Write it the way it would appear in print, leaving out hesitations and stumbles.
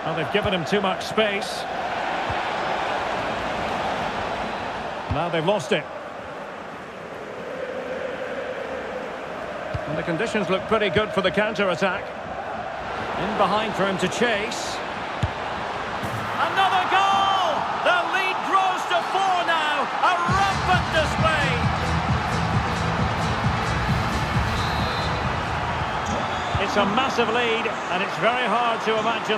Well, they've given him too much space. Now they've lost it. And the conditions look pretty good for the counter-attack. In behind for him to chase. Another goal! The lead grows to 4 now. A rampant display. It's a massive lead, and it's very hard to imagine